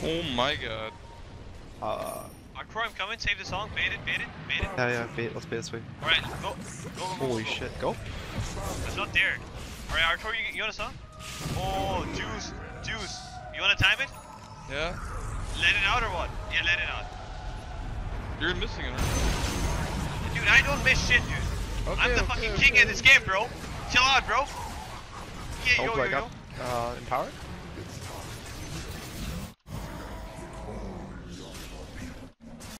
Oh my god. Croy, I'm coming. Save the song. Bait it. Yeah, bait. Let's bait this way. Alright, go. Holy shit, go. That's not dared. Alright, Croy, you want a song? Oh, juice. You wanna time it? Yeah? Let it out or what? Yeah, let it out. You're missing it. Dude, I don't miss shit, dude. Okay, I'm the fucking king of this game, bro. Chill out, bro. Yeah, Oh, do I got empowered?